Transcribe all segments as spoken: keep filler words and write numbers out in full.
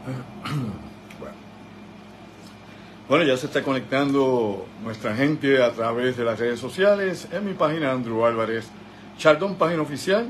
Bueno. Bueno, ya se está conectando nuestra gente a través de las redes sociales, en mi página Andrew Álvarez Chardón, página oficial,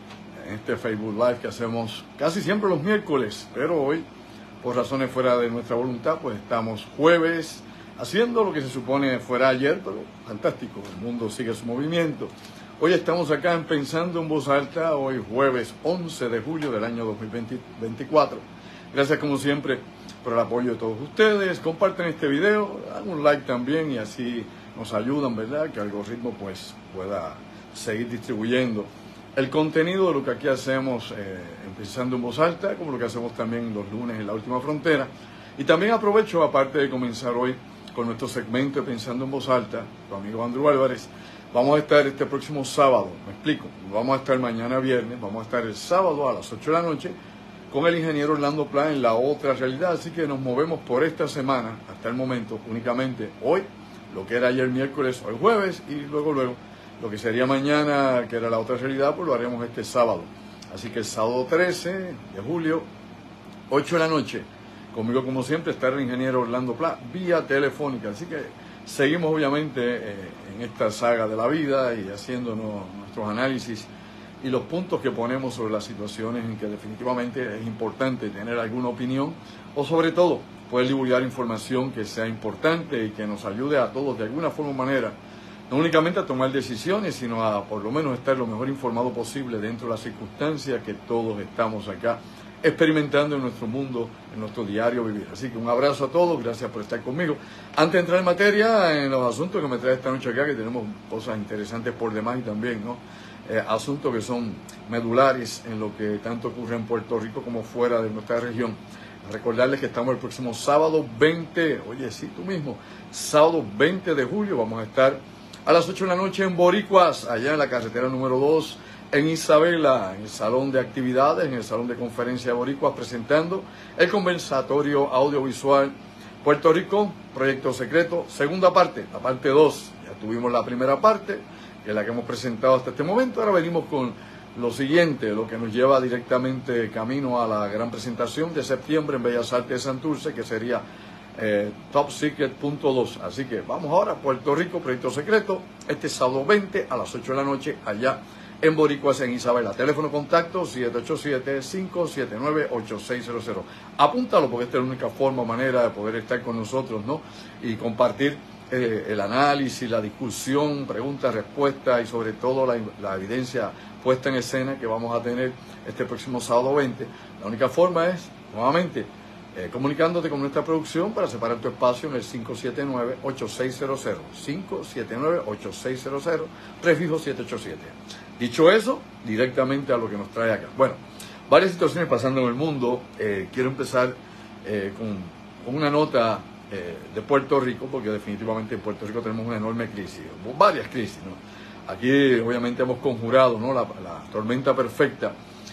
en este Facebook Live que hacemos casi siempre los miércoles, pero hoy, por razones fuera de nuestra voluntad, pues estamos jueves, haciendo lo que se supone fuera ayer, pero fantástico, el mundo sigue su movimiento. Hoy estamos acá en Pensando en Voz Alta, hoy jueves once de julio del año dos mil veinticuatro. Gracias como siempre por el apoyo de todos ustedes. Comparten este video, dan un like también y así nos ayudan, ¿verdad? Que el algoritmo pues pueda seguir distribuyendo el contenido de lo que aquí hacemos eh, Pensando en Voz Alta, como lo que hacemos también los lunes en La Última Frontera. Y también aprovecho, aparte de comenzar hoy con nuestro segmento de Pensando en Voz Alta, tu amigo Andrew Álvarez, vamos a estar este próximo sábado, me explico, vamos a estar mañana viernes, vamos a estar el sábado a las ocho de la noche con el ingeniero Orlando Pla en La Otra Realidad, así que nos movemos por esta semana, hasta el momento, únicamente hoy, lo que era ayer miércoles o el jueves, y luego, luego, lo que sería mañana, que era La Otra Realidad, pues lo haremos este sábado. Así que el sábado trece de julio, ocho de la noche, conmigo como siempre está el ingeniero Orlando Pla, vía telefónica, así que seguimos obviamente eh, en esta saga de la vida y haciéndonos nuestros análisis y los puntos que ponemos sobre las situaciones en que definitivamente es importante tener alguna opinión o sobre todo poder divulgar información que sea importante y que nos ayude a todos de alguna forma o manera, no únicamente a tomar decisiones, sino a por lo menos estar lo mejor informado posible dentro de las circunstancias que todos estamos acá experimentando en nuestro mundo, en nuestro diario vivir. Así que un abrazo a todos, gracias por estar conmigo. Antes de entrar en materia, en los asuntos que me trae esta noche acá, que tenemos cosas interesantes por demás y también, ¿no? Eh, asuntos que son medulares en lo que tanto ocurre en Puerto Rico como fuera de nuestra región. Recordarles que estamos el próximo sábado veinte, oye, sí, tú mismo, sábado veinte de julio, vamos a estar a las ocho de la noche en Boricuas, allá en la carretera número dos, en Isabela, en el salón de actividades, en el salón de conferencia de Boricuas, presentando el conversatorio audiovisual Puerto Rico, Proyecto Secreto, segunda parte, la parte dos. Ya tuvimos la primera parte, que es la que hemos presentado hasta este momento. Ahora venimos con lo siguiente, lo que nos lleva directamente camino a la gran presentación de septiembre en Bellas Artes de Santurce, que sería eh, Top Secret punto dos. Así que vamos ahora a Puerto Rico, Proyecto Secreto, este sábado veinte a las ocho de la noche, allá en Boricuas, en Isabela. Teléfono contacto siete ocho siete, cinco siete nueve, ocho seis cero cero. Apúntalo porque esta es la única forma o manera de poder estar con nosotros, ¿no? Y compartir eh, el análisis, la discusión, preguntas, respuestas y sobre todo la, la evidencia puesta en escena que vamos a tener este próximo sábado veinte. La única forma es, nuevamente, eh, comunicándote con nuestra producción para separar tu espacio en el cinco siete nueve, ocho seis cero cero. cinco siete nueve, ocho seis cero cero, prefijo siete ocho siete. Dicho eso, directamente a lo que nos trae acá. Bueno, varias situaciones pasando en el mundo. Eh, quiero empezar eh, con, con una nota eh, de Puerto Rico, porque definitivamente en Puerto Rico tenemos una enorme crisis, varias crisis, ¿no? Aquí obviamente hemos conjurado, ¿no? la, la tormenta perfecta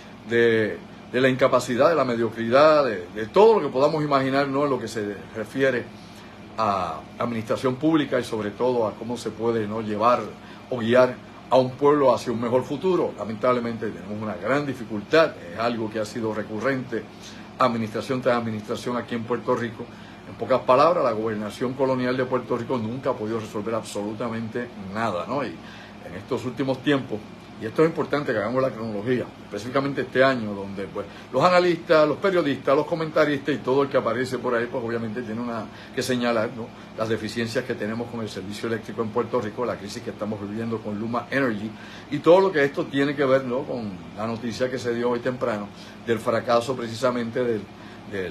de, de la incapacidad, de la mediocridad, de, de todo lo que podamos imaginar, ¿no? En lo que se refiere a administración pública y sobre todo a cómo se puede, ¿no? llevar o guiar a un pueblo hacia un mejor futuro. Lamentablemente tenemos una gran dificultad, es algo que ha sido recurrente, administración tras administración aquí en Puerto Rico. En pocas palabras, la gobernación colonial de Puerto Rico nunca ha podido resolver absolutamente nada, ¿no? Y en estos últimos tiempos, y esto es importante que hagamos la cronología, específicamente este año, donde pues los analistas, los periodistas, los comentaristas y todo el que aparece por ahí, pues obviamente tiene una que señalar, ¿no? las deficiencias que tenemos con el servicio eléctrico en Puerto Rico, la crisis que estamos viviendo con Luma Energy y todo lo que esto tiene que ver, ¿no? con la noticia que se dio hoy temprano del fracaso precisamente del, del,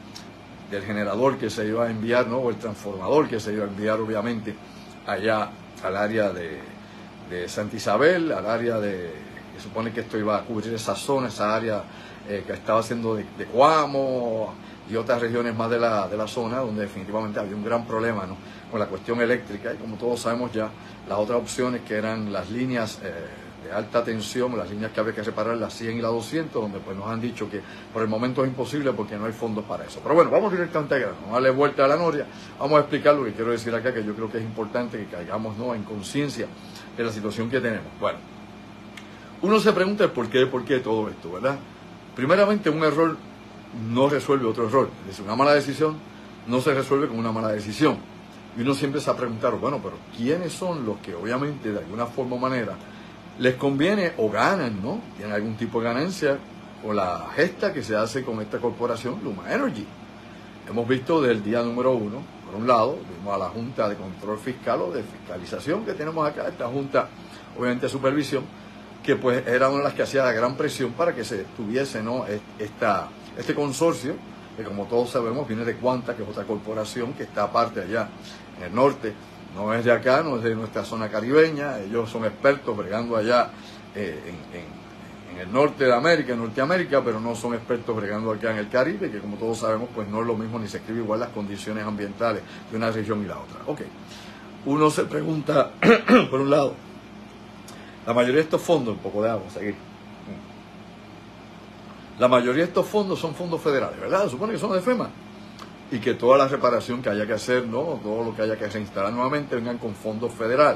del generador que se iba a enviar, ¿no? o el transformador que se iba a enviar obviamente allá al área de de Santa Isabel, al área de, que supone que esto iba a cubrir esa zona, esa área eh, que estaba haciendo de, de Cuamo y otras regiones más de la, de la zona, donde definitivamente había un gran problema, ¿no? con la cuestión eléctrica, y como todos sabemos ya, las otras opciones que eran las líneas eh, de alta tensión, las líneas que había que reparar, las cien y las doscientos, donde pues nos han dicho que por el momento es imposible porque no hay fondos para eso. Pero bueno, vamos directamente a grano, vamos a darle vuelta a la noria, vamos a explicar lo que quiero decir acá, que yo creo que es importante que caigamos, ¿no? en conciencia de la situación que tenemos. Bueno, uno se pregunta el por qué, por qué todo esto, ¿verdad? Primeramente, un error no resuelve otro error. Es decir, una mala decisión no se resuelve con una mala decisión. Y uno siempre se ha preguntado, bueno, pero ¿quiénes son los que obviamente de alguna forma o manera les conviene o ganan, ¿no? Tienen algún tipo de ganancia con la gesta que se hace con esta corporación Luma Energy. Hemos visto desde el día número uno, por un lado, vimos a la Junta de Control Fiscal o de Fiscalización que tenemos acá, esta Junta obviamente de Supervisión, que pues era una de las que hacía la gran presión para que se tuviese, ¿no? Esta, este consorcio, que como todos sabemos viene de Quanta, que es otra corporación que está aparte allá en el norte, no es de acá, no es de nuestra zona caribeña, ellos son expertos bregando allá eh, en, en, en el norte de América, en Norteamérica, pero no son expertos bregando acá en el Caribe, que como todos sabemos pues no es lo mismo ni se escribe igual las condiciones ambientales de una región y la otra. Ok, uno se pregunta, por un lado, la mayoría de estos fondos, un poco de agua, seguir. La mayoría de estos fondos son fondos federales, ¿verdad? Se supone que son de FEMA. Y que toda la reparación que haya que hacer, ¿no? Todo lo que haya que reinstalar nuevamente vengan con fondos federales.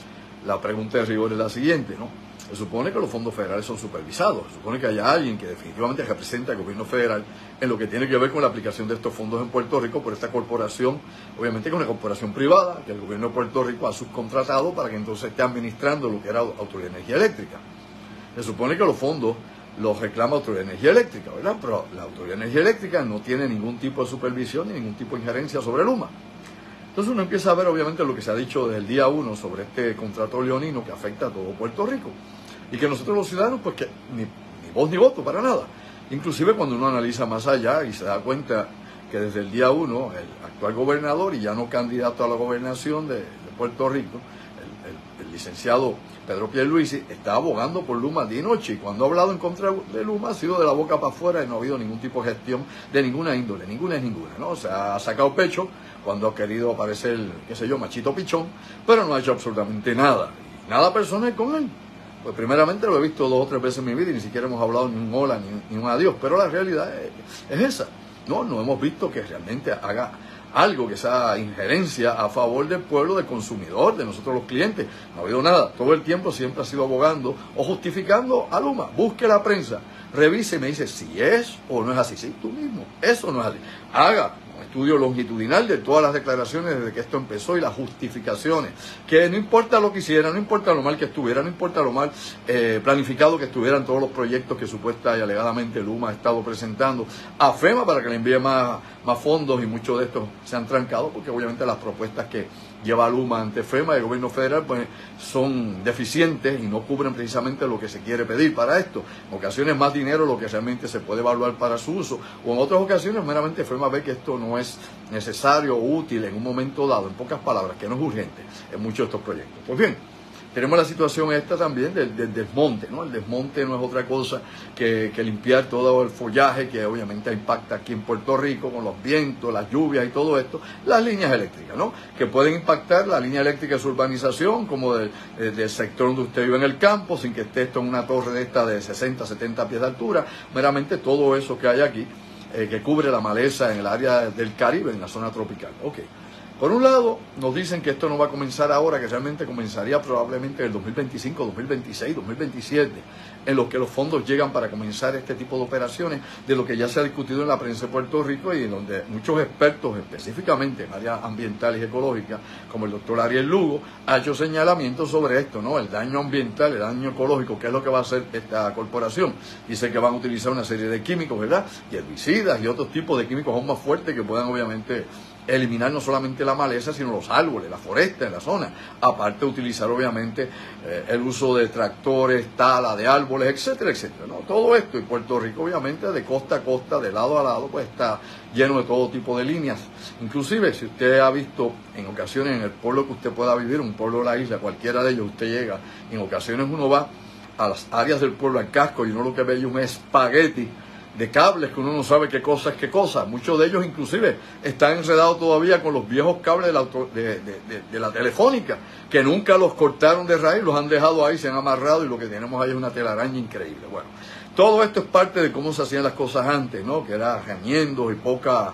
La pregunta de rigor es la siguiente, ¿no? Se supone que los fondos federales son supervisados. Se supone que haya alguien que definitivamente representa al gobierno federal en lo que tiene que ver con la aplicación de estos fondos en Puerto Rico por esta corporación, obviamente que es una corporación privada, que el gobierno de Puerto Rico ha subcontratado para que entonces esté administrando lo que era Autoridad de Energía Eléctrica. Se supone que los fondos los reclama Autoridad de Energía Eléctrica, ¿verdad? Pero la Autoridad de Energía Eléctrica no tiene ningún tipo de supervisión ni ningún tipo de injerencia sobre Luma. Entonces uno empieza a ver obviamente lo que se ha dicho desde el día uno sobre este contrato leonino que afecta a todo Puerto Rico y que nosotros los ciudadanos pues que ni, ni voz ni voto para nada. Inclusive cuando uno analiza más allá y se da cuenta que desde el día uno el actual gobernador y ya no candidato a la gobernación de, de Puerto Rico, el, el, el licenciado Pedro Pierluisi, está abogando por Luma día y noche, y cuando ha hablado en contra de Luma ha sido de la boca para afuera y no ha habido ningún tipo de gestión de ninguna índole, ninguna es ninguna, ¿no? O sea, ha sacado pecho cuando ha querido aparecer, qué sé yo, machito pichón, pero no ha hecho absolutamente nada, y nada personal con él. Pues primeramente lo he visto dos o tres veces en mi vida y ni siquiera hemos hablado ni un hola ni, ni un adiós, pero la realidad es, es esa, ¿no? No hemos visto que realmente haga algo que sea injerencia a favor del pueblo, del consumidor, de nosotros los clientes. No ha habido nada. Todo el tiempo siempre ha sido abogando o justificando a Luma. Busque la prensa, revise y me dice si es o no es así. Sí, tú mismo. Eso no es así. Haga un estudio longitudinal de todas las declaraciones desde que esto empezó y las justificaciones. Que no importa lo que hiciera, no importa lo mal que estuviera, no importa lo mal eh, planificado que estuvieran todos los proyectos que supuesta y alegadamente Luma ha estado presentando a FEMA para que le envíe más, más fondos, y muchos de estos se han trancado porque obviamente las propuestas que lleva Luma ante FEMA y el gobierno federal pues son deficientes y no cubren precisamente lo que se quiere pedir para esto. En ocasiones más dinero lo que realmente se puede evaluar para su uso, o en otras ocasiones meramente FEMA ve que esto no es necesario o útil en un momento dado, en pocas palabras, que no es urgente en muchos de estos proyectos. Pues bien, tenemos la situación esta también del, del desmonte, ¿no? El desmonte no es otra cosa que, que limpiar todo el follaje que obviamente impacta aquí en Puerto Rico con los vientos, las lluvias y todo esto, las líneas eléctricas, ¿no? Que pueden impactar la línea eléctrica de su urbanización, como del, del sector donde usted vive en el campo, sin que esté esto en una torre de esta de sesenta, setenta pies de altura, meramente todo eso que hay aquí, eh, que cubre la maleza en el área del Caribe, en la zona tropical. Ok. Por un lado, nos dicen que esto no va a comenzar ahora, que realmente comenzaría probablemente en el dos mil veinticinco, dos mil veintiséis, dos mil veintisiete, en los que los fondos llegan para comenzar este tipo de operaciones, de lo que ya se ha discutido en la prensa de Puerto Rico y en donde muchos expertos, específicamente en áreas ambientales y ecológicas, como el doctor Ariel Lugo, ha hecho señalamientos sobre esto, ¿no? El daño ambiental, el daño ecológico, ¿qué es lo que va a hacer esta corporación? Dice que van a utilizar una serie de químicos, ¿verdad? Y herbicidas y otros tipos de químicos aún más fuertes que puedan obviamente eliminar no solamente la maleza, sino los árboles, la foresta en la zona. Aparte de utilizar obviamente eh, el uso de tractores, tala de árboles, etcétera, etcétera, ¿no? Todo esto, y Puerto Rico obviamente de costa a costa, de lado a lado, pues está lleno de todo tipo de líneas. Inclusive, si usted ha visto en ocasiones en el pueblo que usted pueda vivir, un pueblo de la isla, cualquiera de ellos, usted llega, en ocasiones uno va a las áreas del pueblo, al casco, y uno lo que ve es un espagueti de cables que uno no sabe qué cosa es qué cosa. Muchos de ellos inclusive están enredados todavía con los viejos cables de la, auto, de, de, de, de la telefónica, que nunca los cortaron de raíz, los han dejado ahí, se han amarrado, y lo que tenemos ahí es una telaraña increíble. Bueno, todo esto es parte de cómo se hacían las cosas antes, ¿no? Que era remiendos y poca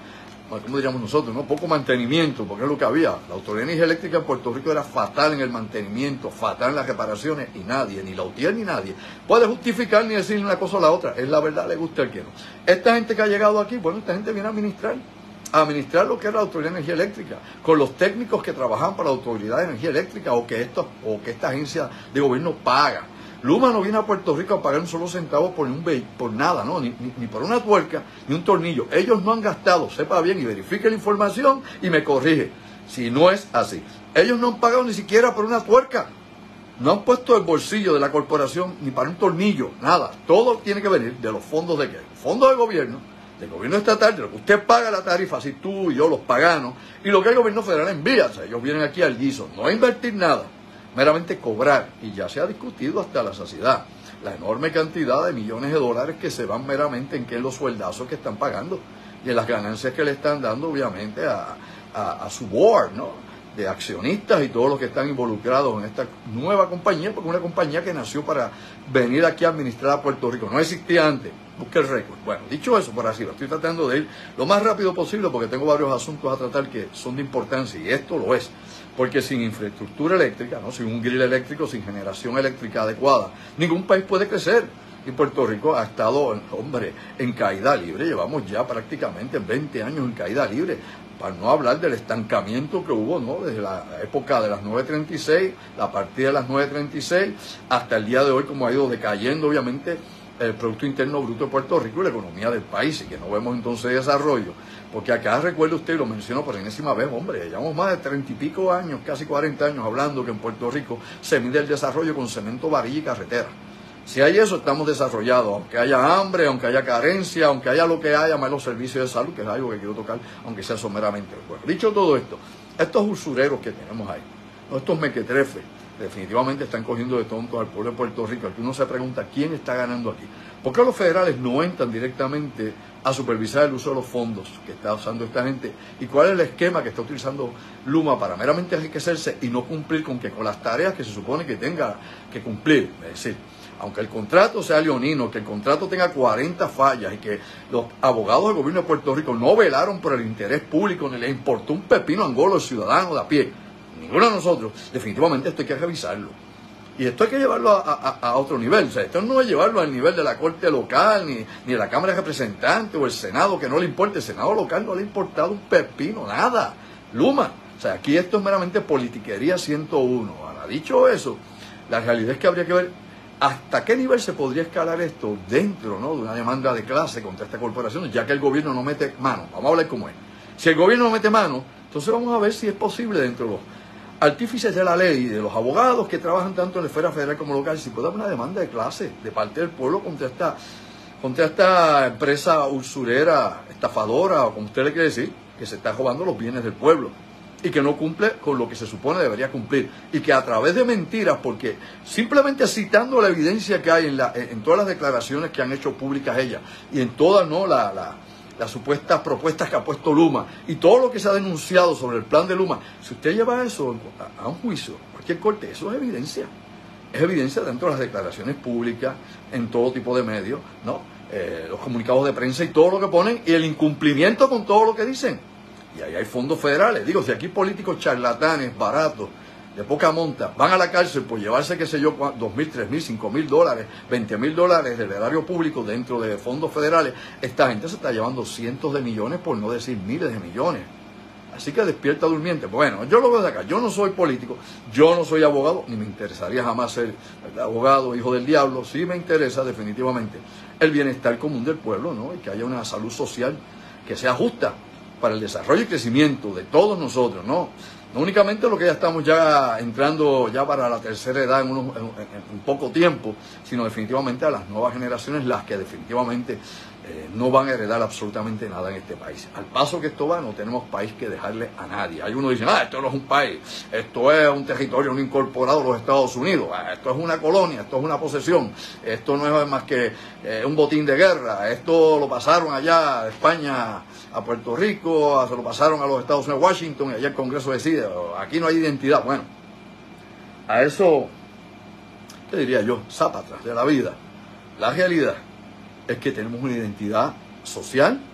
como diríamos nosotros, ¿no? Poco mantenimiento, porque es lo que había. La Autoridad de Energía Eléctrica en Puerto Rico era fatal en el mantenimiento, fatal en las reparaciones, y nadie, ni la U T I E R ni nadie, puede justificar ni decir una cosa o la otra. Es la verdad, le gusta el que no. Esta gente que ha llegado aquí, bueno, esta gente viene a administrar, a administrar lo que era la Autoridad de Energía Eléctrica, con los técnicos que trabajan para la Autoridad de Energía Eléctrica, o que, esto, o que esta agencia de gobierno paga. Luma no viene a Puerto Rico a pagar un solo centavo por, un por nada, ¿no? Ni, ni, ni por una tuerca, ni un tornillo. Ellos no han gastado, sepa bien y verifique la información y me corrige si no es así. Ellos no han pagado ni siquiera por una tuerca. No han puesto el bolsillo de la corporación ni para un tornillo, nada. Todo tiene que venir de los fondos de qué? Fondos del gobierno, del gobierno estatal, de lo que usted paga la tarifa, así tú y yo, los paganos, y lo que el gobierno federal envía. O sea, ellos vienen aquí al guiso, no a invertir nada, meramente cobrar, y ya se ha discutido hasta la saciedad la enorme cantidad de millones de dólares que se van meramente en que en los sueldazos que están pagando y en las ganancias que le están dando obviamente a, a, a su board, ¿no? De accionistas y todos los que están involucrados en esta nueva compañía, porque es una compañía que nació para venir aquí a administrar a Puerto Rico, no existía antes. Busque el récord. Bueno, dicho eso, por así, lo estoy tratando de ir lo más rápido posible porque tengo varios asuntos a tratar que son de importancia, y esto lo es. Porque sin infraestructura eléctrica, ¿no? Sin un grill eléctrico, sin generación eléctrica adecuada, ningún país puede crecer. Y Puerto Rico ha estado, hombre, en caída libre. Llevamos ya prácticamente veinte años en caída libre. Para no hablar del estancamiento que hubo, ¿no? Desde la época de las nueve treinta y seis, la partida de las nueve treinta y seis, hasta el día de hoy, como ha ido decayendo, obviamente, el Producto Interno Bruto de Puerto Rico y la economía del país, y que no vemos entonces desarrollo. Porque acá, recuerde usted, y lo menciono por enésima vez, hombre, llevamos más de treinta y pico años, casi cuarenta años, hablando que en Puerto Rico se mide el desarrollo con cemento, varilla y carretera. Si hay eso, estamos desarrollados, aunque haya hambre, aunque haya carencia, aunque haya lo que haya, más los servicios de salud, que es algo que quiero tocar, aunque sea someramente el juego. Dicho todo esto, estos usureros que tenemos ahí, estos mequetrefes, definitivamente están cogiendo de tonto al pueblo de Puerto Rico. Aquí uno se pregunta, ¿quién está ganando aquí? ¿Por qué los federales no entran directamente a supervisar el uso de los fondos que está usando esta gente? ¿Y cuál es el esquema que está utilizando Luma para meramente enriquecerse y no cumplir con, que, con las tareas que se supone que tenga que cumplir? Es decir, aunque el contrato sea leonino, que el contrato tenga cuarenta fallas y que los abogados del gobierno de Puerto Rico no velaron por el interés público ni les importó un pepino angolo al ciudadano de a pie, ninguno de nosotros, definitivamente esto hay que revisarlo. Y esto hay que llevarlo a, a, a otro nivel. O sea, esto no es llevarlo al nivel de la Corte Local, ni, ni de la Cámara de Representantes o el Senado, que no le importa. El Senado local no le ha importado un pepino, nada. Luma. O sea, aquí esto es meramente politiquería ciento uno. Ahora, dicho eso, la realidad es que habría que ver hasta qué nivel se podría escalar esto dentro, ¿no?, de una demanda de clase contra esta corporación, ya que el gobierno no mete mano. Vamos a hablar cómo es. Si el gobierno no mete mano, entonces vamos a ver si es posible dentro de los artífices de la ley, de los abogados que trabajan tanto en la esfera federal como local, si puede haber una demanda de clase de parte del pueblo contra esta, contra esta empresa usurera, estafadora, o como usted le quiere decir, que se está robando los bienes del pueblo y que no cumple con lo que se supone debería cumplir, y que a través de mentiras, porque simplemente citando la evidencia que hay en, la, en todas las declaraciones que han hecho públicas ellas y en todas, ¿no?, la, la las supuestas propuestas que ha puesto Luma y todo lo que se ha denunciado sobre el plan de Luma, si usted lleva eso a un juicio, cualquier corte, eso es evidencia. Es evidencia dentro de las declaraciones públicas, en todo tipo de medios, ¿no? Eh, los comunicados de prensa y todo lo que ponen, y el incumplimiento con todo lo que dicen. Y ahí hay fondos federales. Digo, si aquí políticos charlatanes, baratos, de poca monta, van a la cárcel por llevarse, qué sé yo, dos mil, tres mil, cinco mil dólares, veinte mil dólares del erario público dentro de fondos federales, esta gente se está llevando cientos de millones, por no decir miles de millones. Así que despierta durmiente. Bueno, yo lo veo de acá. Yo no soy político, yo no soy abogado, ni me interesaría jamás ser, ¿verdad?, abogado, hijo del diablo. Sí me interesa definitivamente el bienestar común del pueblo, ¿no?, y que haya una salud social que sea justa para el desarrollo y crecimiento de todos nosotros, ¿no? No únicamente lo que ya estamos ya entrando ya para la tercera edad en, unos, en, en, en poco tiempo, sino definitivamente a las nuevas generaciones, las que definitivamente eh, no van a heredar absolutamente nada en este país. Al paso que esto va, no tenemos país que dejarle a nadie. Hay uno que dice, ah, esto no es un país, esto es un territorio no incorporado a los Estados Unidos, ah, esto es una colonia, esto es una posesión, esto no es más que eh, un botín de guerra, esto lo pasaron allá de España a Puerto Rico, se lo pasaron a los Estados Unidos, Washington, y allá el Congreso decide, aquí no hay identidad. Bueno, a eso, ¿qué diría yo? Zapata de la vida. La realidad es que tenemos una identidad social,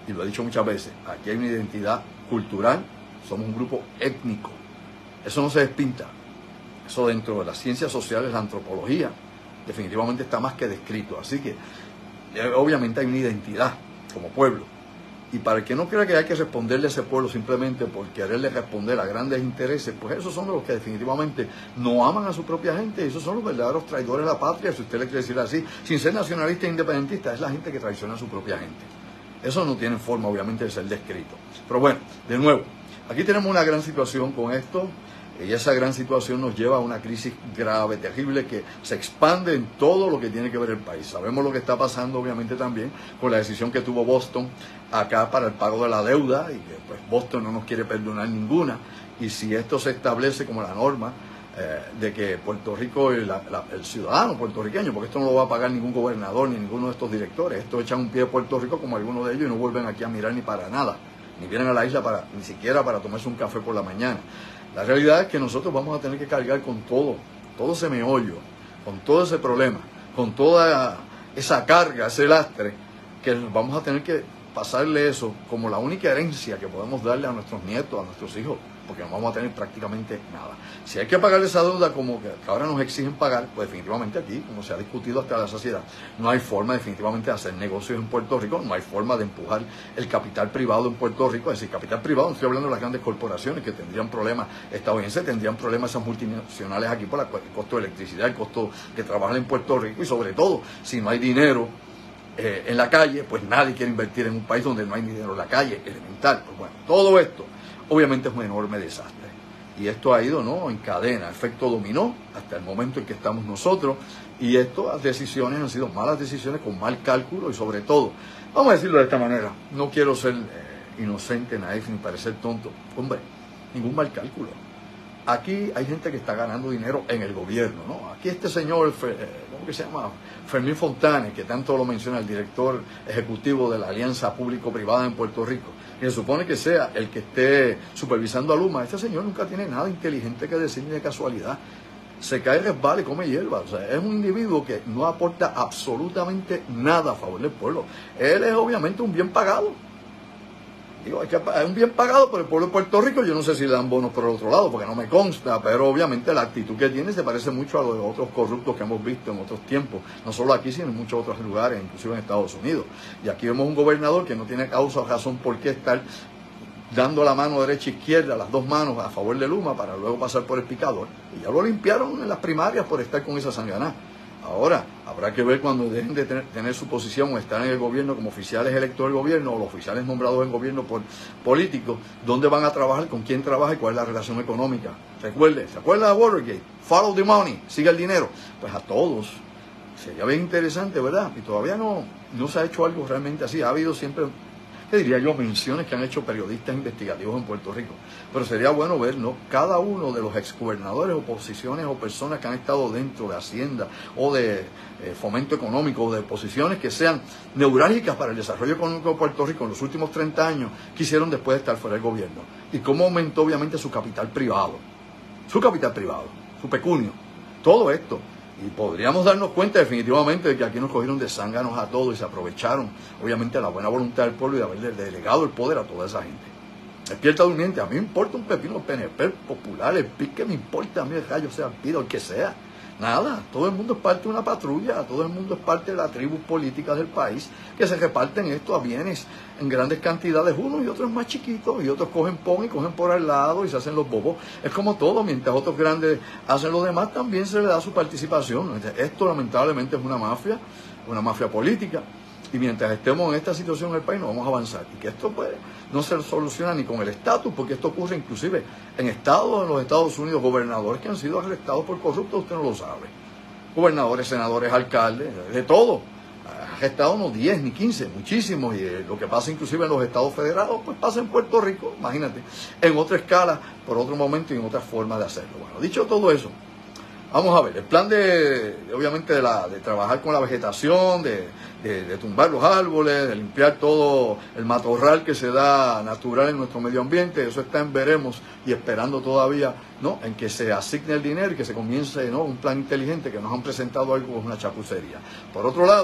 y lo he dicho muchas veces, aquí hay una identidad cultural, somos un grupo étnico. Eso no se despinta. Eso dentro de las ciencias sociales, la antropología, definitivamente está más que descrito. Así que, obviamente hay una identidad como pueblo. Y para el que no crea que hay que responderle a ese pueblo simplemente por quererle responder a grandes intereses, pues esos son los que definitivamente no aman a su propia gente. Esos son los verdaderos traidores de la patria, si usted le quiere decir así, sin ser nacionalista e independentista. Es la gente que traiciona a su propia gente. Eso no tiene forma, obviamente, de ser descrito. Pero bueno, de nuevo, aquí tenemos una gran situación con esto. Y esa gran situación nos lleva a una crisis grave, terrible, que se expande en todo lo que tiene que ver el país. Sabemos lo que está pasando, obviamente, también con la decisión que tuvo Boston acá para el pago de la deuda, y que pues Boston no nos quiere perdonar ninguna. Y si esto se establece como la norma eh, de que Puerto Rico, el, la, el ciudadano puertorriqueño, porque esto no lo va a pagar ningún gobernador ni ninguno de estos directores, esto echan un pie de Puerto Rico como algunos de ellos y no vuelven aquí a mirar ni para nada, ni vienen a la isla para ni siquiera para tomarse un café por la mañana. La realidad es que nosotros vamos a tener que cargar con todo, todo ese meollo, con todo ese problema, con toda esa carga, ese lastre, que vamos a tener que pasarle eso como la única herencia que podemos darle a nuestros nietos, a nuestros hijos, porque no vamos a tener prácticamente nada. Si hay que pagar esa deuda como que ahora nos exigen pagar, pues definitivamente aquí, como se ha discutido hasta la saciedad, no hay forma definitivamente de hacer negocios en Puerto Rico, no hay forma de empujar el capital privado en Puerto Rico. Es decir, capital privado, no estoy hablando de las grandes corporaciones que tendrían problemas estadounidenses, tendrían problemas esas multinacionales aquí por el costo de electricidad, el costo de trabajar en Puerto Rico, y sobre todo, si no hay dinero eh, en la calle, pues nadie quiere invertir en un país donde no hay dinero en la calle, elemental. Pues bueno, todo esto obviamente es un enorme desastre. Y esto ha ido, ¿no?, en cadena, efecto dominó, hasta el momento en que estamos nosotros. Y estas decisiones han sido malas decisiones, con mal cálculo, y sobre todo, vamos a decirlo de esta manera, no quiero ser eh, inocente, naif, ni parecer tonto. Hombre, ningún mal cálculo. Aquí hay gente que está ganando dinero en el gobierno, ¿no? Aquí este señor, ¿cómo que se llama? Fermín Fontanes, que tanto lo menciona, el director ejecutivo de la Alianza Público-Privada en Puerto Rico, que se supone que sea el que esté supervisando a Luma. Este señor nunca tiene nada inteligente que decir ni de casualidad. Se cae, resbala y come hierba. O sea, es un individuo que no aporta absolutamente nada a favor del pueblo. Él es obviamente un bien pagado. Digo, es que es un bien pagado por el pueblo de Puerto Rico. Yo no sé si le dan bonos por el otro lado, porque no me consta, pero obviamente la actitud que tiene se parece mucho a los otros corruptos que hemos visto en otros tiempos, no solo aquí, sino en muchos otros lugares, inclusive en Estados Unidos. Y aquí vemos un gobernador que no tiene causa o razón por qué estar dando la mano derecha e izquierda, las dos manos a favor de Luma, para luego pasar por el picador. Y ya lo limpiaron en las primarias por estar con esa sanganá. Ahora, habrá que ver cuando dejen de tener, tener su posición o estar en el gobierno como oficiales electos del gobierno, o los oficiales nombrados en gobierno por políticos, dónde van a trabajar, con quién trabaja y cuál es la relación económica. Recuerde, ¿se acuerda de Watergate? Follow the money, siga el dinero. Pues a todos sería bien interesante, ¿verdad? Y todavía no, no se ha hecho algo realmente así. Ha habido siempre, ¿qué diría yo?, menciones que han hecho periodistas investigativos en Puerto Rico. Pero sería bueno ver, ¿no?, cada uno de los exgobernadores o posiciones o personas que han estado dentro de Hacienda o de eh, fomento económico o de posiciones que sean neurálgicas para el desarrollo económico de Puerto Rico en los últimos treinta años, que hicieron después de estar fuera del gobierno. Y cómo aumentó obviamente su capital privado, su capital privado, su pecunio, todo esto. Y podríamos darnos cuenta definitivamente de que aquí nos cogieron de zánganos a todos y se aprovecharon, obviamente, de la buena voluntad del pueblo y de haberle delegado el poder a toda esa gente. Despierta durmiente, a mí me importa un pepino P N P, popular, el P I C, que me importa a mí el rayo sea pido, el que sea. Nada, todo el mundo es parte de una patrulla, todo el mundo es parte de la tribu política del país, que se reparten esto a bienes en grandes cantidades, unos y otros más chiquitos, y otros cogen pon y cogen por al lado y se hacen los bobos. Es como todo, mientras otros grandes hacen lo demás, también se le da su participación. Esto lamentablemente es una mafia, una mafia política, y mientras estemos en esta situación en el país no vamos a avanzar. Y que esto pues no se soluciona ni con el estatus, porque esto ocurre inclusive en estados, en los Estados Unidos, gobernadores que han sido arrestados por corruptos, usted no lo sabe. Gobernadores, senadores, alcaldes, de todo. Arrestados no diez ni quince, muchísimos. Y lo que pasa inclusive en los estados federados, pues pasa en Puerto Rico, imagínate, en otra escala, por otro momento y en otra forma de hacerlo. Bueno, dicho todo eso, vamos a ver, el plan de, obviamente, de, la, de trabajar con la vegetación, de, de, de tumbar los árboles, de limpiar todo el matorral que se da natural en nuestro medio ambiente, eso está en veremos y esperando todavía, ¿no?, en que se asigne el dinero y que se comience, ¿no?, un plan inteligente, que nos han presentado algo como una chapucería. Por otro lado,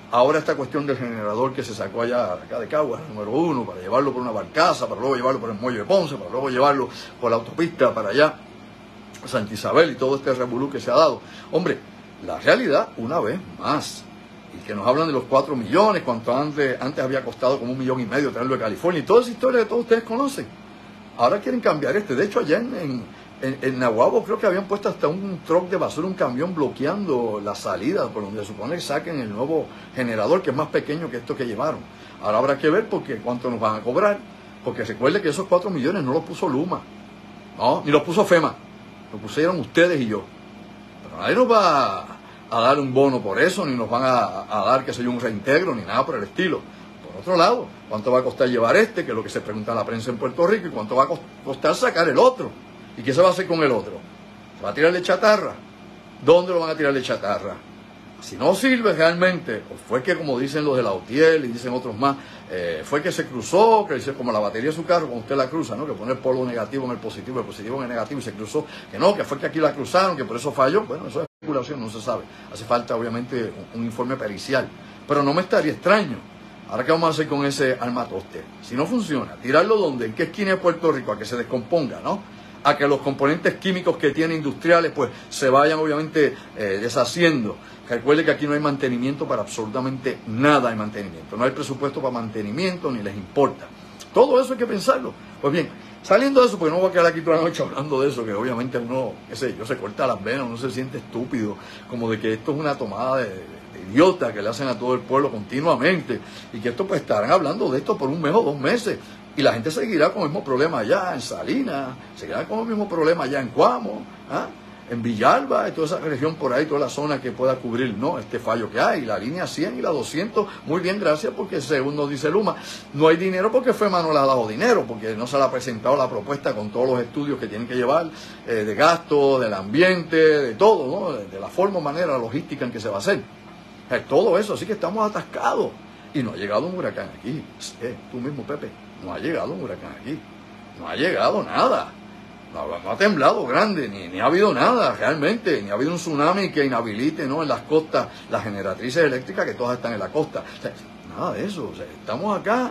Ahora esta cuestión del generador que se sacó allá acá de Caguas, número uno, para llevarlo por una barcaza, para luego llevarlo por el muelle de Ponce, para luego llevarlo por la autopista para allá, Santa Isabel y todo este revolú que se ha dado. Hombre, la realidad, una vez más, y que nos hablan de los cuatro millones, cuanto antes, antes había costado como un millón y medio traerlo de California, y toda esa historia que todos ustedes conocen. Ahora quieren cambiar este. De hecho, allá en, en, en, en Nahuabo creo que habían puesto hasta un truck de basura, un camión bloqueando la salida por donde se supone que saquen el nuevo generador, que es más pequeño que esto que llevaron. Ahora habrá que ver porque cuánto nos van a cobrar, porque recuerde que esos cuatro millones no los puso Luma, no, ni los puso FEMA, los pusieron ustedes y yo. Pero nadie nos va a, a dar un bono por eso, ni nos van a, a dar, que sé yo, un reintegro, ni nada por el estilo. Por otro lado, ¿cuánto va a costar llevar este? Que es lo que se pregunta a la prensa en Puerto Rico. ¿Y cuánto va a costar sacar el otro? ¿Y qué se va a hacer con el otro? ¿Se va a tirarle chatarra? ¿Dónde lo van a tirarle chatarra? Si no sirve realmente, o fue que, como dicen los de la OTIEL y dicen otros más, eh, fue que se cruzó, que como la batería de su carro, cuando usted la cruza, ¿no? Que pone el polo negativo en el positivo, el positivo en el negativo y se cruzó, que no, que fue que aquí la cruzaron, que por eso falló. Bueno, eso es especulación, no se sabe. Hace falta, obviamente, un, un informe pericial. Pero no me estaría extraño. Ahora, ¿qué vamos a hacer con ese armatoste? Si no funciona, tirarlo donde, en qué esquina de Puerto Rico, a que se descomponga, ¿no? A que los componentes químicos que tiene industriales, pues, se vayan, obviamente, eh, deshaciendo. Recuerde que aquí no hay mantenimiento para absolutamente nada, hay mantenimiento. No hay presupuesto para mantenimiento, ni les importa. Todo eso hay que pensarlo. Pues bien, saliendo de eso, porque no voy a quedar aquí toda la noche hablando de eso, que obviamente uno, qué sé yo, se corta las venas, uno se siente estúpido, como de que esto es una tomada de... de idiota que le hacen a todo el pueblo continuamente, y que esto pues estarán hablando de esto por un mes o dos meses, y la gente seguirá con el mismo problema allá en Salinas, seguirá con el mismo problema allá en Cuamo, ¿ah? En Villalba, y toda esa región por ahí, toda la zona que pueda cubrir, ¿no? Este fallo que hay, la línea cien y la doscientos, muy bien, gracias, porque según nos dice Luma, no hay dinero porque FEMA no le ha dado dinero, porque no se le ha presentado la propuesta con todos los estudios que tienen que llevar, eh, de gasto, del ambiente, de todo, ¿no? De, de la forma o manera logística en que se va a hacer. Eh, todo eso, así que estamos atascados. Y no ha llegado un huracán aquí. Eh, tú mismo, Pepe, no ha llegado un huracán aquí. No ha llegado nada. No, no ha temblado grande, ni, ni ha habido nada realmente, ni ha habido un tsunami que inhabilite, ¿no? En las costas las generatrices eléctricas, que todas están en la costa. O sea, nada de eso. O sea, estamos acá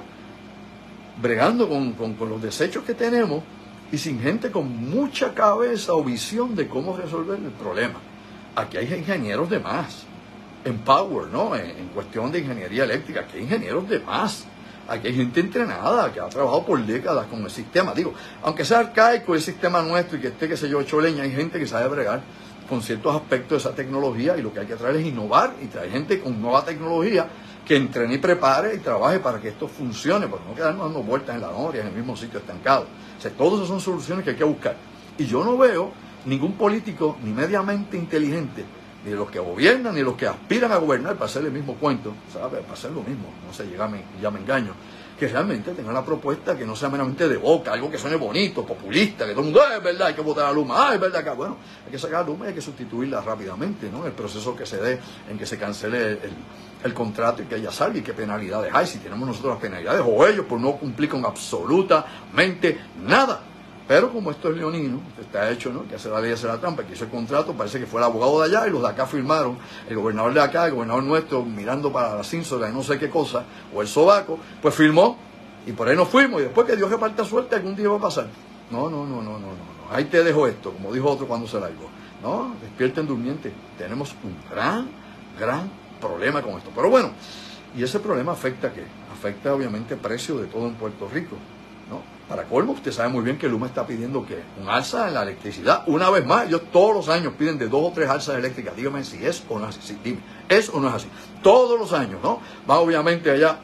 bregando con, con, con los desechos que tenemos y sin gente con mucha cabeza o visión de cómo resolver el problema. Aquí hay ingenieros de más. En Power, ¿no? En, en cuestión de ingeniería eléctrica, aquí hay ingenieros de más. Aquí hay gente entrenada que ha trabajado por décadas con el sistema. Digo, aunque sea arcaico el sistema nuestro y que esté, qué sé yo, hecho leña, hay gente que sabe bregar con ciertos aspectos de esa tecnología, y lo que hay que traer es innovar y traer gente con nueva tecnología que entrene y prepare y trabaje para que esto funcione, para no quedarnos dando vueltas en la noria, en el mismo sitio estancado. O sea, todas esas son soluciones que hay que buscar. Y yo no veo ningún político ni mediamente inteligente, ni de los que gobiernan, ni de los que aspiran a gobernar, para hacer el mismo cuento, ¿sabes? Para hacer lo mismo, no sé, ya me, ya me engaño, que realmente tengan la propuesta que no sea meramente de boca, algo que suene bonito, populista, que todo el mundo, ah, es verdad, hay que votar a Luma, ah, es verdad que, bueno, hay que sacar a Luma y hay que sustituirla rápidamente, ¿no? El proceso que se dé en que se cancele el, el, el contrato y que haya saldo, y qué penalidades hay, si tenemos nosotros las penalidades, o ellos por no cumplir con absolutamente nada. Pero como esto es leonino, está hecho, ¿no? Que hace la ley, hace la trampa, que hizo el contrato, parece que fue el abogado de allá y los de acá firmaron, el gobernador de acá, el gobernador nuestro, mirando para la cínsola y no sé qué cosa, o el sobaco, pues firmó, y por ahí nos fuimos, y después que Dios reparta suerte, algún día va a pasar. No, no, no, no, no, no, no. Ahí te dejo esto, como dijo otro cuando se largó. No, despierten durmientes. Tenemos un gran, gran problema con esto. Pero bueno, y ese problema afecta, ¿qué? Afecta obviamente el precio de todo en Puerto Rico, ¿no? Para colmo, usted sabe muy bien que Luma está pidiendo que un alza en la electricidad. Una vez más, ellos todos los años piden de dos o tres alzas eléctricas. Dígame si es o no es así. Sí, dime, ¿es o no es así? Todos los años, ¿no? Van obviamente allá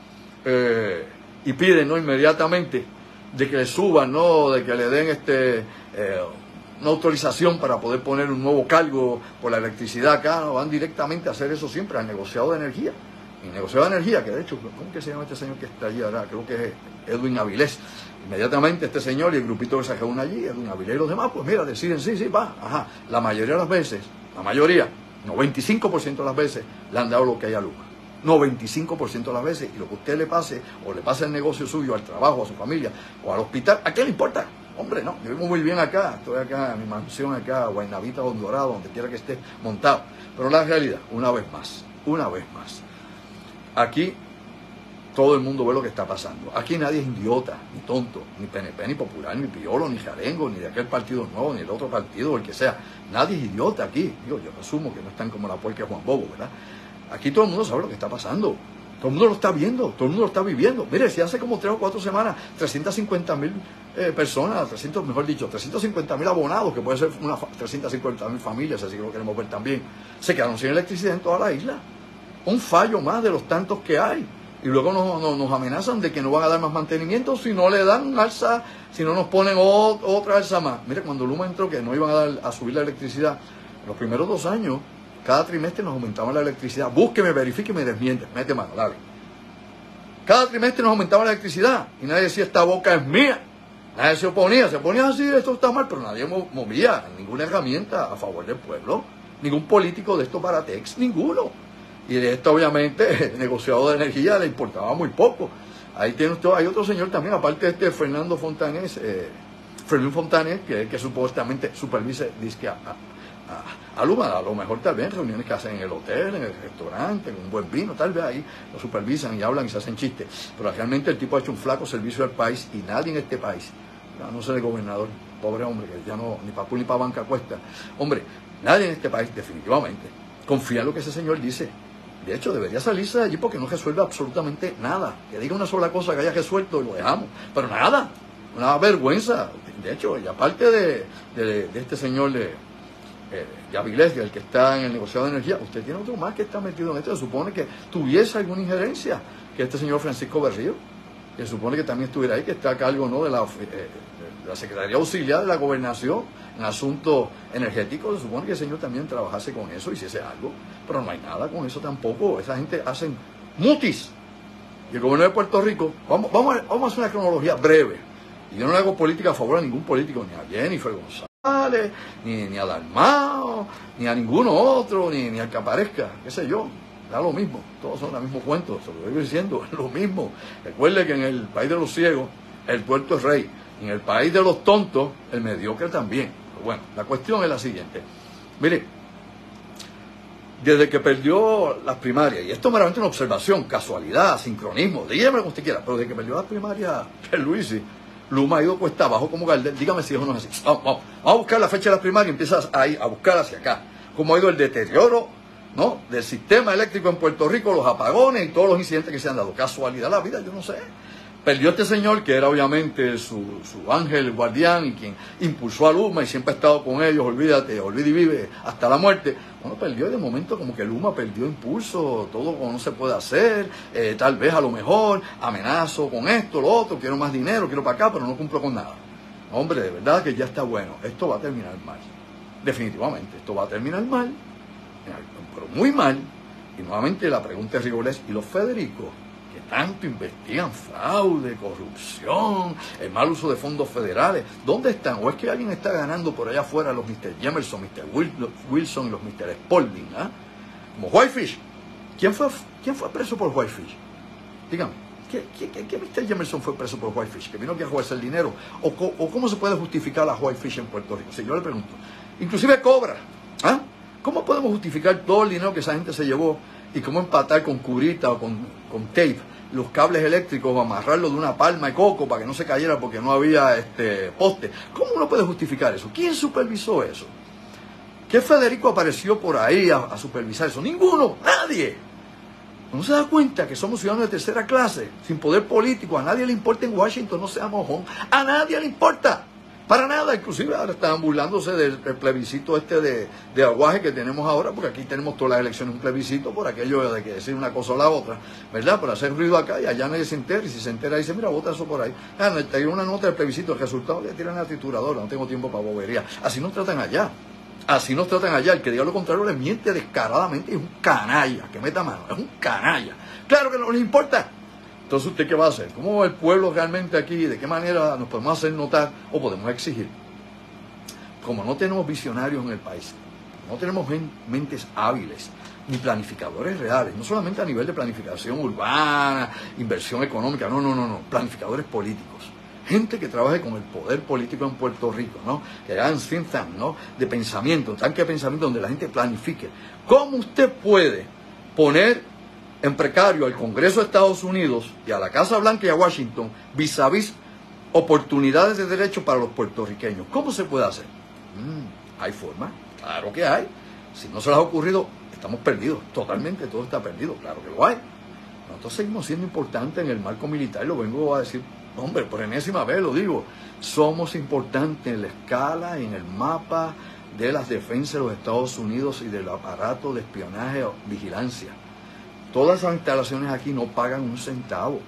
eh, y piden, ¿no? Inmediatamente de que le suban, ¿no? De que le den este eh, una autorización para poder poner un nuevo cargo por la electricidad acá. ¿No? Van directamente a hacer eso siempre, al negociado de energía. Y negociado de energía, que de hecho, ¿cómo que se llama este señor que está allí ahora? Creo que es Edwin Avilés. Inmediatamente este señor y el grupito que se reúne allí, Edwin Avilés y los demás, pues mira, deciden, sí, sí, va, ajá. La mayoría de las veces, la mayoría, noventa y cinco por ciento de las veces, le han dado lo que hay a Luma. noventa y cinco por ciento de las veces, y lo que usted le pase, o le pase el negocio suyo, al trabajo, a su familia, o al hospital, ¿a qué le importa? Hombre, no, yo vivo muy bien acá, estoy acá en mi mansión acá, Guaynabita, Hondorado, donde quiera que esté montado. Pero la realidad, una vez más, una vez más, aquí todo el mundo ve lo que está pasando. Aquí nadie es idiota, ni tonto, ni P N P, ni Popular, ni Piolo, ni Jarengo, ni de aquel partido nuevo, ni el otro partido, o el que sea. Nadie es idiota aquí. Digo, yo asumo que no están como la puerca de Juan Bobo, ¿verdad? Aquí todo el mundo sabe lo que está pasando. Todo el mundo lo está viendo, todo el mundo lo está viviendo. Mire, si hace como tres o cuatro semanas, trescientas cincuenta mil eh, personas, trescientos, mejor dicho, trescientos cincuenta mil abonados, que puede ser una trescientas cincuenta mil familias, así que lo queremos ver también, se quedaron sin electricidad en toda la isla. Un fallo más de los tantos que hay. Y luego nos, nos, nos amenazan de que no van a dar más mantenimiento si no le dan alza, si no nos ponen o, otra alza más. Mire, cuando Luma entró que no iban a, dar, a subir la electricidad, los primeros dos años, cada trimestre nos aumentaban la electricidad. Búsqueme, verifique y me desmiente. Mete mano, dale. Cada trimestre nos aumentaba la electricidad y nadie decía, esta boca es mía. Nadie se oponía, se ponía así, esto está mal, pero nadie movía ninguna herramienta a favor del pueblo. Ningún político de estos baratex, ninguno. Y de esto, obviamente, el negociador de energía le importaba muy poco. Ahí tiene usted, hay otro señor también, aparte de este Fernando Fontanés, eh, Fermín Fontanés, que, que supuestamente supervisa, dice a, a, a Luma, a lo mejor tal vez en reuniones que hacen en el hotel, en el restaurante, con un buen vino, tal vez ahí lo supervisan y hablan y se hacen chistes. Pero realmente el tipo ha hecho un flaco servicio al país y nadie en este país, a no ser el gobernador, pobre hombre, que ya no, ni para ni para banca cuesta, hombre, nadie en este país definitivamente confía en lo que ese señor dice. De hecho, debería salirse de allí porque no resuelve absolutamente nada. Que diga una sola cosa que haya resuelto y lo dejamos. Pero nada, una vergüenza. De hecho, y aparte de, de, de este señor de, eh, de Avilés, el que está en el negociado de energía, usted tiene otro más que está metido en esto. Se supone que tuviese alguna injerencia, que este señor Francisco Berrío, que se supone que también estuviera ahí, que está a cargo, ¿no?, de la, eh, de la Secretaría Auxiliar de la Gobernación en asuntos energéticos. Se supone que el señor también trabajase con eso, hiciese algo, pero no hay nada con eso tampoco. Esa gente hacen mutis. Y el gobierno de Puerto Rico, vamos, vamos, a, vamos a hacer una cronología breve. Y yo no le hago política a favor a ningún político, ni a Jennifer González, ni, ni a Dalmao, ni a ninguno otro, ni, ni al que aparezca, qué sé yo. Da lo mismo, todos son el mismo cuento, se lo voy diciendo, es lo mismo. Recuerde que en el país de los ciegos, el tuerto es rey. En el país de los tontos, el mediocre también. Pero bueno, la cuestión es la siguiente. Mire, desde que perdió las primarias, y esto es meramente una observación, casualidad, sincronismo, dígame lo que usted quiera, pero desde que perdió las primarias, Pierluisi, Luma ha ido cuesta abajo como Gardel. Dígame si eso no es así. Vamos, vamos, vamos a buscar la fecha de las primarias y empiezas a, ir a buscar hacia acá. Cómo ha ido el deterioro, ¿no?, del sistema eléctrico en Puerto Rico, los apagones y todos los incidentes que se han dado. Casualidad la vida, yo no sé. Perdió este señor que era obviamente su, su ángel guardián y quien impulsó a Luma y siempre ha estado con ellos, olvídate, olvida y vive hasta la muerte. Bueno, perdió y de momento como que Luma perdió impulso, todo como no se puede hacer, eh, tal vez a lo mejor amenazo con esto, lo otro, quiero más dinero, quiero para acá, pero no cumplo con nada. Hombre, de verdad que ya está bueno, esto va a terminar mal, definitivamente, esto va a terminar mal, pero muy mal. Y nuevamente la pregunta es rigorosa, ¿y los Federicos, que tanto investigan fraude, corrupción, el mal uso de fondos federales, dónde están? ¿O es que alguien está ganando por allá afuera los mister Jemerson, mister Wilson y los mister Spalding? ¿eh? Como Whitefish. ¿Quién fue, ¿Quién fue preso por Whitefish? Dígame, ¿qué, qué, qué, qué mister Jemerson fue preso por Whitefish? ¿Que vino aquí a jugarse el dinero? ¿O, o cómo se puede justificar la Whitefish en Puerto Rico? Si yo le pregunto. Inclusive Cobra. ¿eh? ¿Cómo podemos justificar todo el dinero que esa gente se llevó y cómo empatar con cubrita o con, con tape los cables eléctricos o amarrarlos de una palma de coco para que no se cayera porque no había este poste? ¿Cómo uno puede justificar eso? ¿Quién supervisó eso? ¿Qué Federico apareció por ahí a, a supervisar eso? Ninguno, nadie. ¿No se da cuenta que somos ciudadanos de tercera clase, sin poder político? A nadie le importa en Washington, no sea mojón. A nadie le importa. Para nada, inclusive ahora estaban burlándose del, del plebiscito este de, de aguaje que tenemos ahora, porque aquí tenemos todas las elecciones un plebiscito por aquello de que decir una cosa o la otra, ¿verdad? Por hacer ruido acá y allá nadie se entera, y si se entera dice, mira, vota eso por ahí. Ah, no, te una nota del plebiscito, el resultado le tiran a la trituradora, no tengo tiempo para bobería. Así nos tratan allá, así nos tratan allá. El que diga lo contrario le miente descaradamente y es un canalla, que meta mano, es un canalla. Claro que no les importa. Entonces, ¿usted qué va a hacer? ¿Cómo el pueblo realmente aquí, de qué manera nos podemos hacer notar o podemos exigir? Como no tenemos visionarios en el país, no tenemos mentes hábiles, ni planificadores reales, no solamente a nivel de planificación urbana, inversión económica, no, no, no, no, planificadores políticos. Gente que trabaje con el poder político en Puerto Rico, ¿no? Que hagan think tank, ¿no?, de pensamiento, tanque de pensamiento donde la gente planifique. ¿Cómo usted puede poner en precario al Congreso de Estados Unidos y a la Casa Blanca y a Washington vis a vis oportunidades de derecho para los puertorriqueños. ¿Cómo se puede hacer? Mm, ¿Hay forma? Claro que hay. Si no se les ha ocurrido, estamos perdidos. Totalmente todo está perdido. Claro que lo hay. Nosotros seguimos siendo importantes en el marco militar, lo vengo a decir, hombre, por enésima vez lo digo. Somos importantes en la escala, en el mapa de las defensas de los Estados Unidos y del aparato de espionaje o vigilancia. Todas esas instalaciones aquí no pagan un centavo.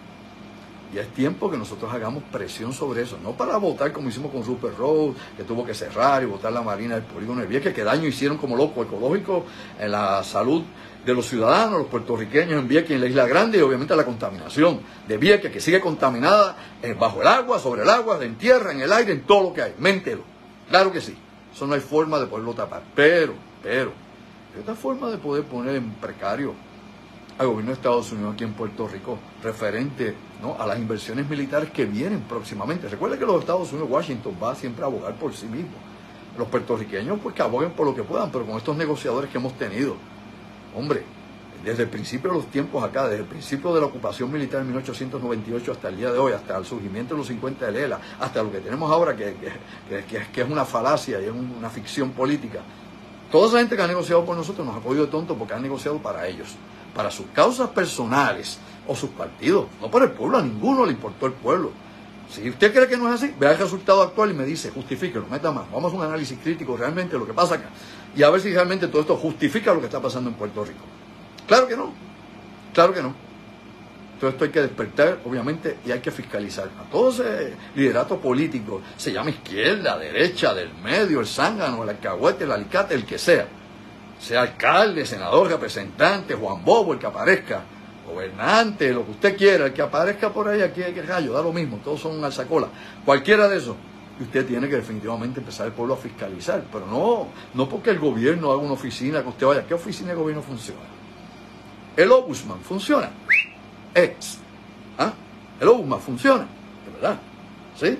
Y es tiempo que nosotros hagamos presión sobre eso, no para votar como hicimos con Rupert Road, que tuvo que cerrar y votar la Marina del polígono de Vieques, que daño hicieron como locos ecológicos en la salud de los ciudadanos, los puertorriqueños en Vieques, en la Isla Grande, y obviamente la contaminación de Vieques, que sigue contaminada eh, bajo el agua, sobre el agua, en tierra, en el aire, en todo lo que hay. Méntelo. Claro que sí. Eso no hay forma de poderlo tapar. Pero, pero, hay otra forma de poder poner en precario al gobierno de Estados Unidos aquí en Puerto Rico, referente, ¿no?, a las inversiones militares que vienen próximamente. Recuerda que los Estados Unidos, Washington, va siempre a abogar por sí mismo. Los puertorriqueños, pues que aboguen por lo que puedan, pero con estos negociadores que hemos tenido, hombre, desde el principio de los tiempos acá, desde el principio de la ocupación militar en mil ochocientos noventa y ocho hasta el día de hoy, hasta el surgimiento de los cincuenta de Lela, hasta lo que tenemos ahora, que, que, que, que es una falacia y es una ficción política. Toda esa gente que ha negociado por nosotros nos ha podido de tonto porque han negociado para ellos, para sus causas personales o sus partidos, no para el pueblo. A ninguno le importó el pueblo. Si usted cree que no es así, vea el resultado actual y me dice, justifíquelo, meta más. Vamos a un análisis crítico realmente de lo que pasa acá y a ver si realmente todo esto justifica lo que está pasando en Puerto Rico. Claro que no, claro que no. Todo esto hay que despertar, obviamente, y hay que fiscalizar a todo ese liderato político, se llama izquierda, derecha, del medio, el zángano, el alcahuete, el alicate, el que sea. Sea alcalde, senador, representante, Juan Bobo, el que aparezca, gobernante, lo que usted quiera, el que aparezca por ahí, aquí hay que rayo, da lo mismo, todos son un alzacola. Cualquiera de esos. Y usted tiene que definitivamente empezar el pueblo a fiscalizar, pero no, no porque el gobierno haga una oficina, que usted vaya, ¿qué oficina de gobierno funciona? El Ombudsman funciona. Ex. ¿Ah? El Ombudsman funciona. De verdad. ¿Sí?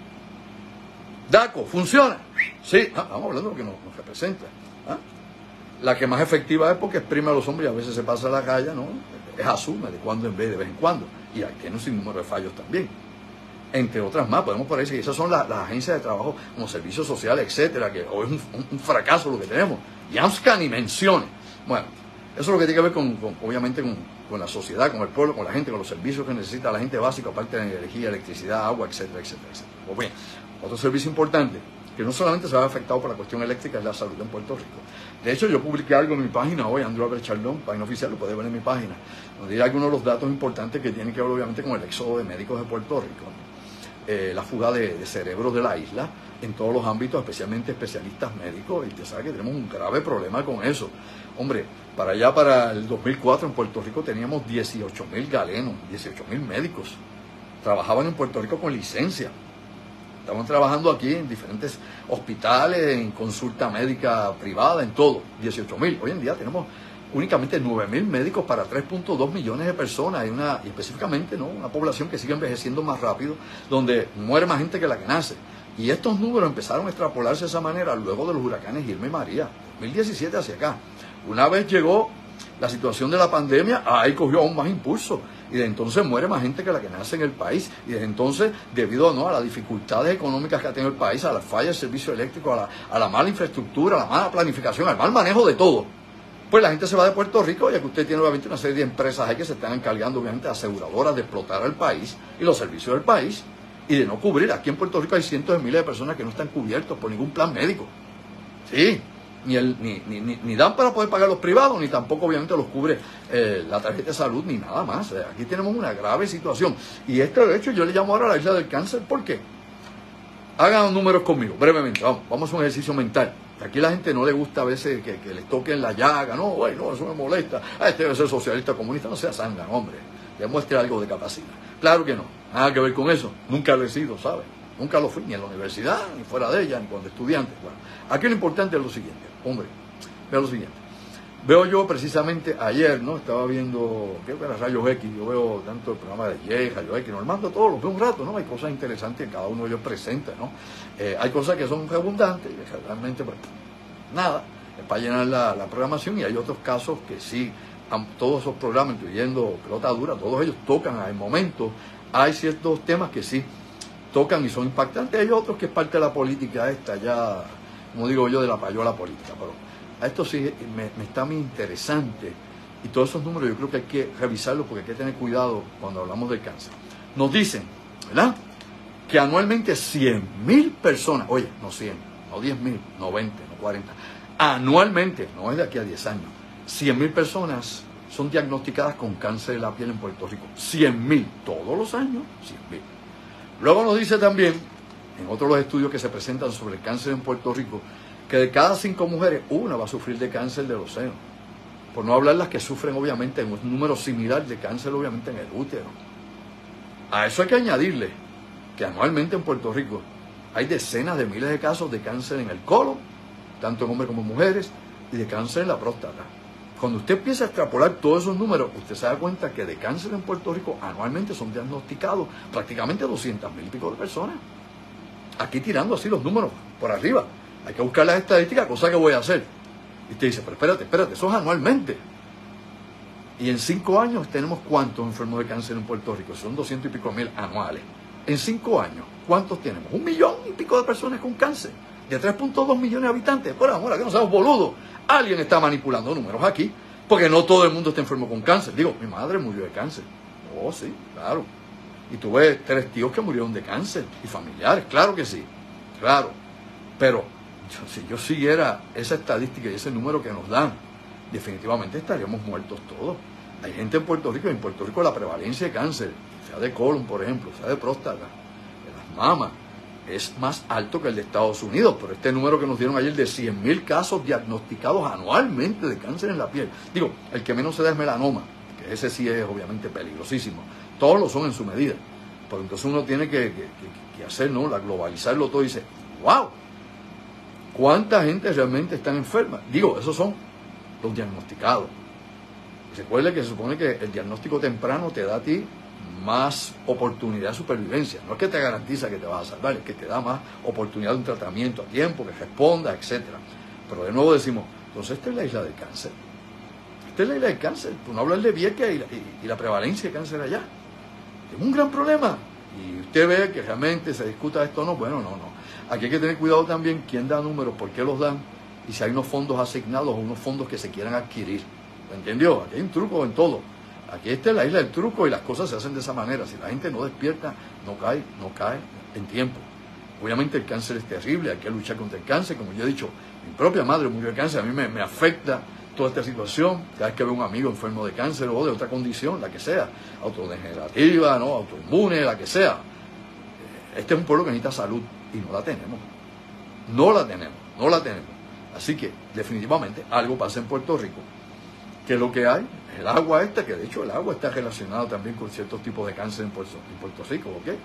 DACO funciona. Sí. Ah, estamos hablando de lo que nos, nos representa. ¿Ah? La que más efectiva es porque exprime a los hombres y a veces se pasa la raya, ¿no? Es asume de cuando en vez, de vez en cuando. Y ahí tiene un sinnúmero de fallos también. Entre otras más, podemos por ahí decir que esas son las, las agencias de trabajo como servicios sociales, etcétera, que hoy es un, un, un fracaso lo que tenemos. Y AMSCA ni mencione. Bueno, eso es lo que tiene que ver con, con obviamente, con, con la sociedad, con el pueblo, con la gente, con los servicios que necesita la gente básica, aparte de energía, electricidad, agua, etcétera, etcétera, etcétera. Pues bien, otro servicio importante, que no solamente se va afectado por la cuestión eléctrica, es la salud en Puerto Rico. De hecho, yo publiqué algo en mi página hoy, Andrew Albert Chardón, página oficial, lo puede ver en mi página, donde hay algunos de los datos importantes que tienen que ver, obviamente, con el éxodo de médicos de Puerto Rico, eh, la fuga de, de cerebros de la isla, en todos los ámbitos, especialmente especialistas médicos, y usted sabe que tenemos un grave problema con eso. Hombre, para allá, para el dos mil cuatro, en Puerto Rico teníamos dieciocho mil galenos, dieciocho mil médicos. Trabajaban en Puerto Rico con licencia. Estaban trabajando aquí en diferentes hospitales, en consulta médica privada, en todo. dieciocho mil. Hoy en día tenemos únicamente nueve mil médicos para tres punto dos millones de personas. Hay una, y específicamente, ¿no?, una población que sigue envejeciendo más rápido, donde muere más gente que la que nace. Y estos números empezaron a extrapolarse de esa manera luego de los huracanes Irma y María, dos mil diecisiete hacia acá. Una vez llegó la situación de la pandemia, ahí cogió aún más impulso. Y de entonces muere más gente que la que nace en el país. Y desde entonces, debido, ¿no?, a las dificultades económicas que ha tenido el país, a la falla del servicio eléctrico, a la, a la mala infraestructura, a la mala planificación, al mal manejo de todo, pues la gente se va de Puerto Rico, ya que usted tiene obviamente una serie de empresas ahí que se están encargando, obviamente, de aseguradoras de explotar al país y los servicios del país y de no cubrir. Aquí en Puerto Rico hay cientos de miles de personas que no están cubiertos por ningún plan médico. Sí. Ni, el, ni, ni, ni, ni dan para poder pagar los privados, ni tampoco obviamente los cubre eh, la tarjeta de salud, ni nada más. Eh, aquí tenemos una grave situación. Y este, de hecho, yo le llamo ahora la isla del cáncer. ¿Por qué? Hagan números conmigo, brevemente. Vamos, vamos a un ejercicio mental. Aquí la gente no le gusta a veces que, que les toquen la llaga. No, güey, no, eso me molesta. Ah, este debe ser socialista, comunista. No sea sangre, hombre. Demuestre algo de capacidad. Claro que no. Nada que ver con eso. Nunca lo he sido, ¿sabes? Nunca lo fui, ni en la universidad, ni fuera de ella, ni cuando estudiante. Bueno, aquí lo importante es lo siguiente, hombre, veo lo siguiente. Veo yo precisamente ayer, ¿no? Estaba viendo, creo que era Rayos X, yo veo tanto el programa de Jay, Rayos X, Normando todos, los veo un rato, ¿no? Hay cosas interesantes que cada uno de ellos presenta, ¿no? Eh, hay cosas que son redundantes, y realmente, pues, nada, es para llenar la, la programación, y hay otros casos que sí todos esos programas, incluyendo Pelota Dura, todos ellos tocan al momento. Hay ciertos temas que sí tocan y son impactantes, hay otros que es parte de la política esta, ya, como digo yo, de la payola política, pero a esto sí me, me está muy interesante, y todos esos números yo creo que hay que revisarlos porque hay que tener cuidado cuando hablamos del cáncer. Nos dicen, ¿verdad?, que anualmente cien mil personas, oye, no cien, no diez mil, no veinte, no cuarenta, anualmente, no es de aquí a diez años, cien mil personas son diagnosticadas con cáncer de la piel en Puerto Rico. cien mil todos los años, cien mil. Luego nos dice también, en otros los estudios que se presentan sobre el cáncer en Puerto Rico, que de cada cinco mujeres, una va a sufrir de cáncer de los senos. Por no hablar las que sufren, obviamente, en un número similar de cáncer, obviamente, en el útero. A eso hay que añadirle que anualmente en Puerto Rico hay decenas de miles de casos de cáncer en el colon, tanto en hombres como en mujeres, y de cáncer en la próstata. Cuando usted empieza a extrapolar todos esos números, usted se da cuenta que de cáncer en Puerto Rico anualmente son diagnosticados prácticamente doscientas mil y pico de personas. Aquí tirando así los números por arriba. Hay que buscar las estadísticas, cosa que voy a hacer. Y usted dice, pero espérate, espérate, eso es anualmente. Y en cinco años tenemos ¿cuántos enfermos de cáncer en Puerto Rico? Son doscientos y pico mil anuales. En cinco años, ¿cuántos tenemos? Un millón y pico de personas con cáncer. De tres punto dos millones de habitantes. Por amor, que no seamos boludos. Alguien está manipulando números aquí. Porque no todo el mundo está enfermo con cáncer. Digo, mi madre murió de cáncer. Oh, sí, claro. Y tuve tres tíos que murieron de cáncer. Y familiares, claro que sí. Claro. Pero yo, si yo siguiera esa estadística y ese número que nos dan, definitivamente estaríamos muertos todos. Hay gente en Puerto Rico, en Puerto Rico la prevalencia de cáncer, sea de colon, por ejemplo, sea de próstata, de las mamas, es más alto que el de Estados Unidos, pero este número que nos dieron ayer de cien mil casos diagnosticados anualmente de cáncer en la piel, digo, el que menos se da es melanoma, que ese sí es obviamente peligrosísimo, todos lo son en su medida, pero entonces uno tiene que, que, que, que hacer, ¿no?, la globalizarlo todo y dice, wow, ¿cuánta gente realmente está enferma? Digo, esos son los diagnosticados. Recuerde que se supone que el diagnóstico temprano te da a ti más oportunidad de supervivencia. No es que te garantiza que te vas a salvar, es que te da más oportunidad de un tratamiento a tiempo, que responda, etcétera. Pero de nuevo decimos, entonces esta es la isla del cáncer. Esta es la isla del cáncer, por no hablar de Vieques y la, y, y la prevalencia de cáncer allá. Es un gran problema. Y usted ve que realmente se discuta esto o no, bueno, no, no. Aquí hay que tener cuidado también quién da números, por qué los dan, y si hay unos fondos asignados o unos fondos que se quieran adquirir. ¿Me entendió? Aquí hay un truco en todo. Aquí esta es la isla del truco y las cosas se hacen de esa manera. Si la gente no despierta, no cae, no cae en tiempo. Obviamente el cáncer es terrible, hay que luchar contra el cáncer. Como yo he dicho, mi propia madre murió de cáncer, a mí me, me afecta toda esta situación. Cada vez que veo a un amigo enfermo de cáncer o de otra condición, la que sea, autodegenerativa, ¿no?, autoinmune, la que sea. Este es un pueblo que necesita salud y no la tenemos. No la tenemos, no la tenemos. Así que definitivamente algo pasa en Puerto Rico. ¿Qué es lo que hay? El agua esta, que de hecho el agua está relacionada también con ciertos tipos de cáncer en Puerto, en Puerto Rico, ¿ok?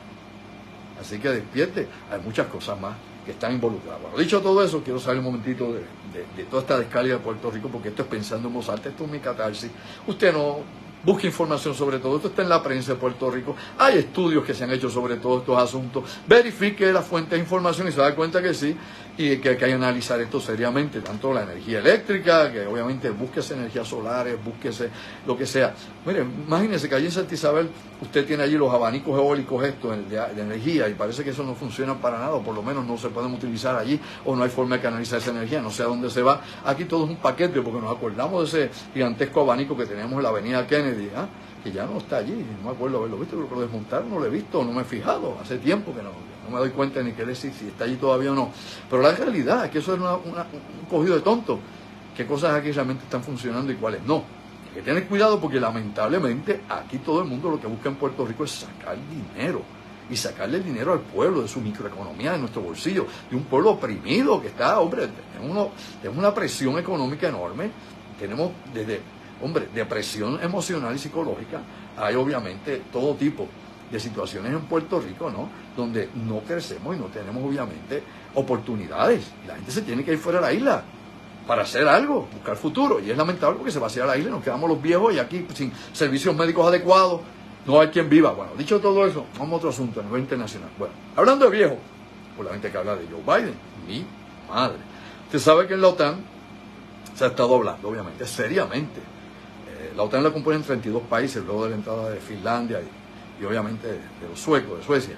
Así que despierte, hay muchas cosas más que están involucradas. Bueno, dicho todo eso, quiero saber un momentito de, de, de toda esta descarga de Puerto Rico, porque esto es pensando en voz alta, esto es mi catarsis. Usted no busque información sobre todo esto, está en la prensa de Puerto Rico, hay estudios que se han hecho sobre todos estos asuntos, verifique la fuente de información y se da cuenta que sí, y que hay que analizar esto seriamente, tanto la energía eléctrica, que obviamente búsquese energías solares, búsquese lo que sea. Mire, imagínese que allí en Santa Isabel usted tiene allí los abanicos eólicos estos de, de energía y parece que eso no funciona para nada, o por lo menos no se pueden utilizar allí, o no hay forma de canalizar esa energía, no sé a dónde se va. Aquí todo es un paquete, porque nos acordamos de ese gigantesco abanico que teníamos en la avenida Kennedy, ¿eh? que ya no está allí, no me acuerdo haberlo visto, creo que lo desmontaron, no lo he visto, no me he fijado, hace tiempo que no, no me doy cuenta ni qué decir, si está allí todavía o no. Pero la realidad es que eso es una, una, un cogido de tonto, qué cosas aquí realmente están funcionando y cuáles no. Hay que tener cuidado porque lamentablemente aquí todo el mundo lo que busca en Puerto Rico es sacar dinero, y sacarle el dinero al pueblo, de su microeconomía, de nuestro bolsillo, de un pueblo oprimido que está, hombre, tenemos, uno, tenemos una presión económica enorme, tenemos desde... Hombre, de presión emocional y psicológica, hay obviamente todo tipo de situaciones en Puerto Rico, ¿no?, donde no crecemos y no tenemos obviamente oportunidades. La gente se tiene que ir fuera de la isla para hacer algo, buscar futuro. Y es lamentable porque se va hacia la isla y nos quedamos los viejos y aquí sin servicios médicos adecuados, no hay quien viva. Bueno, dicho todo eso, vamos a otro asunto a nivel internacional. Bueno, hablando de viejos, por la gente que habla de Joe Biden, mi madre. Usted sabe que en la OTAN se ha estado hablando, obviamente, seriamente, Eh, la OTAN la componen treinta y dos países, luego de la entrada de Finlandia y, y obviamente de, de los suecos, de Suecia.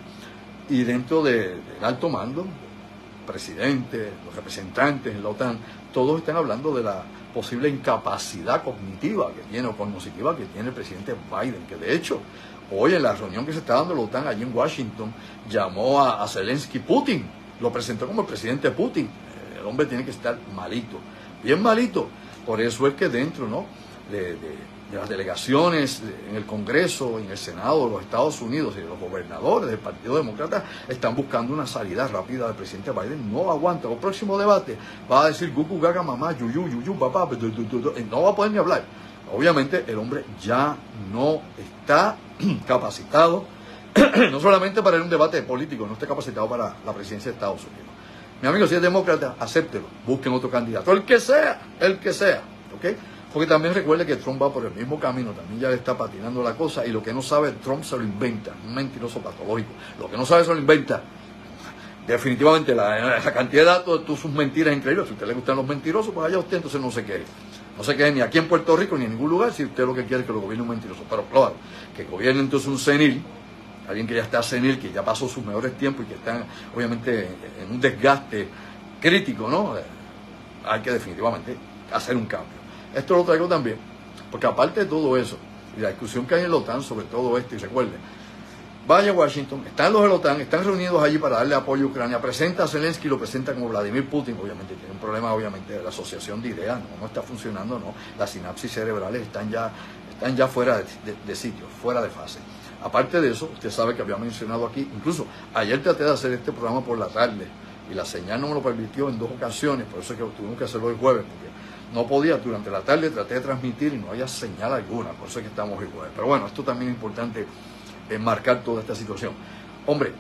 Y dentro de, del alto mando, presidente, los representantes en la OTAN, todos están hablando de la posible incapacidad cognitiva que tiene o cognitiva que tiene el presidente Biden, que de hecho hoy en la reunión que se está dando la OTAN allí en Washington llamó a, a Zelensky Putin, lo presentó como el presidente Putin. El hombre tiene que estar malito, bien malito. Por eso es que dentro, ¿no?, de, de, de las delegaciones en el Congreso, en el Senado de los Estados Unidos y de los gobernadores del Partido Demócrata están buscando una salida rápida del presidente Biden. No aguanta. El próximo debate va a decir gugu, gaga, mamá, yuyu, yuyu, papá, no va a poder ni hablar. Obviamente el hombre ya no está capacitado, no solamente para ir a un debate político, no está capacitado para la presidencia de Estados Unidos. Mi amigo, si es demócrata, acéptelo, busquen otro candidato, el que sea, el que sea, ¿ok? Porque también recuerde que Trump va por el mismo camino, también ya le está patinando la cosa, y lo que no sabe Trump se lo inventa, un mentiroso patológico, lo que no sabe se lo inventa. Definitivamente la, la cantidad de datos de todas sus mentiras es increíble. Si a usted le gustan los mentirosos, pues allá usted entonces no se quede. No se quede ni aquí en Puerto Rico ni en ningún lugar si usted lo que quiere es que lo gobierne un mentiroso. Pero claro, que gobierne entonces un senil, alguien que ya está senil, que ya pasó sus mejores tiempos y que está obviamente en un desgaste crítico, ¿no? Hay que definitivamente hacer un cambio. Esto lo traigo también, porque aparte de todo eso, y la discusión que hay en la OTAN sobre todo esto, y recuerden, vaya a Washington, están los de la OTAN, están reunidos allí para darle apoyo a Ucrania, presenta a Zelensky, lo presenta como Vladimir Putin, obviamente tiene un problema obviamente de la asociación de ideas, no, no está funcionando, no, las sinapsis cerebrales están ya, están ya fuera de, de, de sitio, fuera de fase. Aparte de eso, usted sabe que había mencionado aquí, incluso ayer traté de hacer este programa por la tarde, y la señal no me lo permitió en dos ocasiones, por eso es que tuvimos que hacerlo el jueves, porque no podía, durante la tarde traté de transmitir y no había señal alguna, por eso es que estamos el jueves. Pero bueno, esto también es importante, enmarcar toda esta situación. Hombre,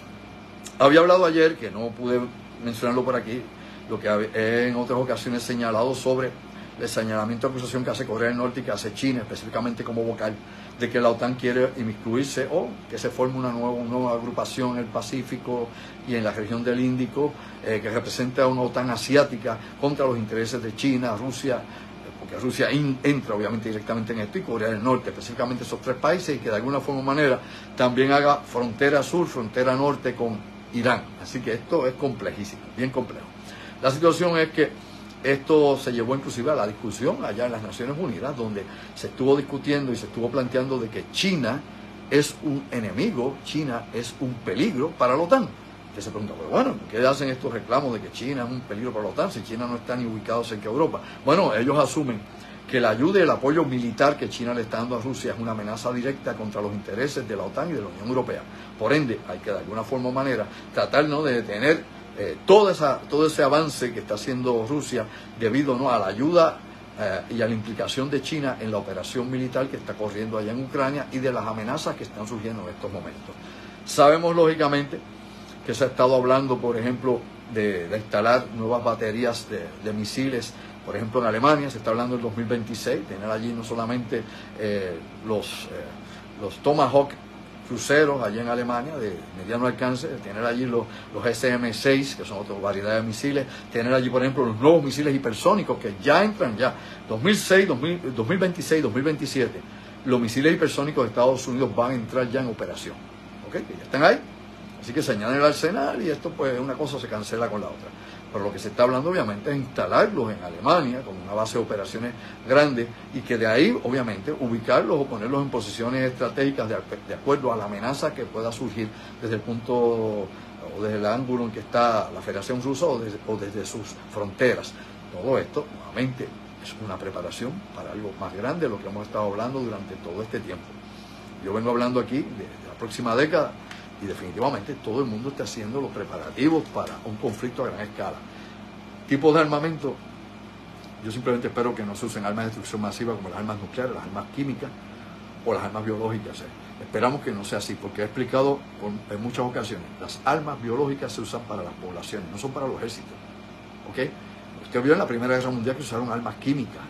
había hablado ayer, que no pude mencionarlo por aquí, lo que he en otras ocasiones señalado sobre el señalamiento de acusación que hace Corea del Norte y que hace China, específicamente como vocal, de que la OTAN quiere inmiscuirse o que se forme una nueva, una nueva agrupación en el Pacífico y en la región del Índico, eh, que representa una OTAN asiática contra los intereses de China, Rusia, porque Rusia in, entra obviamente directamente en esto, y Corea del Norte, específicamente esos tres países, y que de alguna forma o manera también haga frontera sur, frontera norte con Irán. Así que esto es complejísimo, bien complejo. La situación es que esto se llevó inclusive a la discusión allá en las Naciones Unidas, donde se estuvo discutiendo y se estuvo planteando de que China es un enemigo, China es un peligro para la OTAN. Que se pregunta, pues bueno, ¿qué hacen estos reclamos de que China es un peligro para la OTAN si China no está ni ubicado cerca de Europa? Bueno, ellos asumen que la ayuda y el apoyo militar que China le está dando a Rusia es una amenaza directa contra los intereses de la OTAN y de la Unión Europea. Por ende, hay que de alguna forma o manera tratar, ¿no?, de detener eh, toda esa, todo ese avance que está haciendo Rusia debido, ¿no?, a la ayuda eh, y a la implicación de China en la operación militar que está corriendo allá en Ucrania y de las amenazas que están surgiendo en estos momentos. Sabemos, lógicamente, que se ha estado hablando, por ejemplo, de, de instalar nuevas baterías de, de misiles, por ejemplo en Alemania, se está hablando del dos mil veintiséis, tener allí no solamente eh, los, eh, los Tomahawk cruceros allí en Alemania de mediano alcance, tener allí los, los S M seis, que son otra variedad de misiles, tener allí, por ejemplo, los nuevos misiles hipersónicos que ya entran ya, dos mil seis, dos mil, dos mil veintiséis, dos mil veintisiete, los misiles hipersónicos de Estados Unidos van a entrar ya en operación, ¿ok? Que ya están ahí. Así que se añade el arsenal y esto, pues, una cosa se cancela con la otra. Pero lo que se está hablando obviamente es instalarlos en Alemania con una base de operaciones grande y que de ahí obviamente ubicarlos o ponerlos en posiciones estratégicas de, de acuerdo a la amenaza que pueda surgir desde el punto o desde el ángulo en que está la Federación Rusa o desde, o desde sus fronteras. Todo esto nuevamente es una preparación para algo más grande de lo que hemos estado hablando durante todo este tiempo. Yo vengo hablando aquí de, de la próxima década. Y definitivamente todo el mundo está haciendo los preparativos para un conflicto a gran escala. Tipos de armamento, yo simplemente espero que no se usen armas de destrucción masiva como las armas nucleares, las armas químicas o las armas biológicas. Esperamos que no sea así, porque he explicado en muchas ocasiones, las armas biológicas se usan para las poblaciones, no son para los ejércitos. ¿Ok? Usted vio en la Primera Guerra Mundial que usaron armas químicas,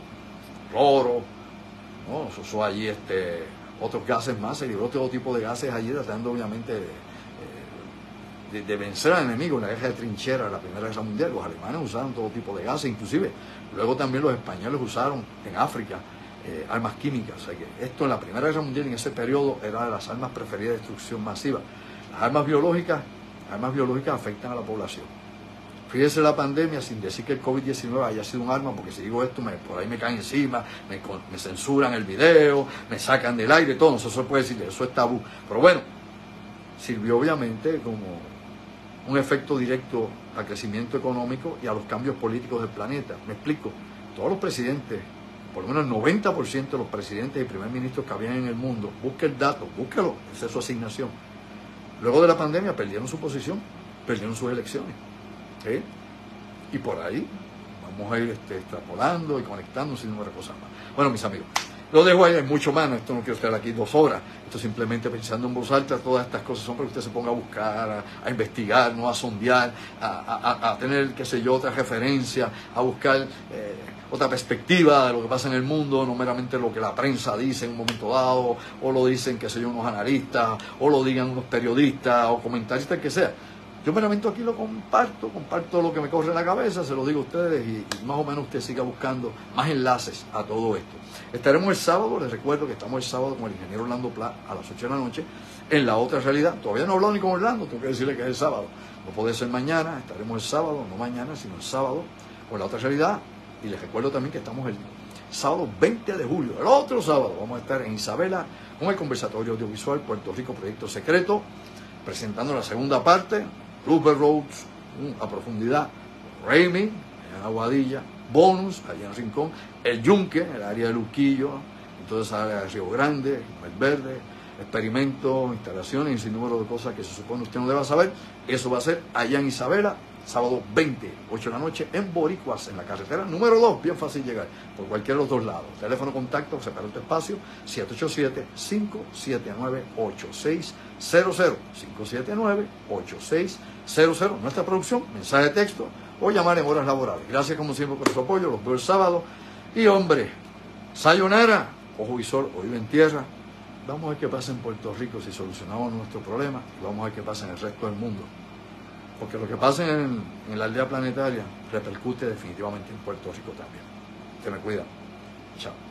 cloro, ¿no? Se usó allí este... otros gases más, se libró todo tipo de gases allí tratando obviamente de, de, de vencer al enemigo en la guerra de trinchera de la Primera Guerra Mundial. Los alemanes usaron todo tipo de gases, inclusive luego también los españoles usaron en África eh, armas químicas. O sea que esto en la Primera Guerra Mundial, en ese periodo, era de las armas preferidas de destrucción masiva. Las armas biológicas, armas biológicas afectan a la población. Fíjese la pandemia, sin decir que el COVID diecinueve haya sido un arma, porque si digo esto, me, por ahí me caen encima, me, me censuran el video, me sacan del aire, todo, eso se puede decir, eso es tabú. Pero bueno, sirvió obviamente como un efecto directo al crecimiento económico y a los cambios políticos del planeta. Me explico, todos los presidentes, por lo menos el noventa por ciento de los presidentes y primer ministros que habían en el mundo, busque el dato, búsquelo, esa es su asignación. Luego de la pandemia perdieron su posición, perdieron sus elecciones. ¿Sí? Y por ahí vamos a ir este, extrapolando y conectando sin número de cosas más. Bueno, mis amigos, lo dejo ahí, hay mucho más, esto no quiero estar aquí dos horas, esto simplemente pensando en voz alta, todas estas cosas son para que usted se ponga a buscar, a, a investigar, no a sondear, a, a, a tener, qué sé yo, otra referencia, a buscar eh, otra perspectiva de lo que pasa en el mundo, no meramente lo que la prensa dice en un momento dado, o lo dicen, qué sé yo, unos analistas, o lo digan unos periodistas o comentaristas, que sea. Yo meramente aquí lo comparto, comparto lo que me corre en la cabeza, se lo digo a ustedes y, y más o menos usted siga buscando más enlaces a todo esto. Estaremos el sábado, les recuerdo que estamos el sábado con el ingeniero Orlando Pla a las ocho de la noche en La Otra Realidad. Todavía no he hablado ni con Orlando, tengo que decirle que es el sábado. No puede ser mañana, estaremos el sábado, no mañana, sino el sábado con La Otra Realidad. Y les recuerdo también que estamos el sábado veinte de julio, el otro sábado, vamos a estar en Isabela con el Conversatorio Audiovisual Puerto Rico Proyecto Secreto, presentando la segunda parte, Rupert Rhodes, a profundidad, Raymond, en Aguadilla, Bonus, allá en Rincón, el Yunque, el área de Luquillo, entonces área de Río Grande, Verde, experimentos, instalaciones y sin número de cosas que se supone usted no deba saber. Eso va a ser allá en Isabela, sábado veinte, ocho de la noche, en Boricuas, en la carretera número dos, bien fácil llegar, por cualquiera de los dos lados. Teléfono contacto, separa tu espacio, siete ocho siete, cinco siete nueve, ocho seis cero cero, cinco siete nueve, ocho seis cero cero, nuestra producción, mensaje de texto, o llamar en horas laborales. Gracias como siempre por su apoyo, los veo el sábado, y hombre, sayonara, ojo visor, oído en tierra. Vamos a ver qué pasa en Puerto Rico si solucionamos nuestro problema, y vamos a ver qué pasa en el resto del mundo. Porque lo que pasa en, en la aldea planetaria repercute definitivamente en Puerto Rico también. Se me cuida. Chao.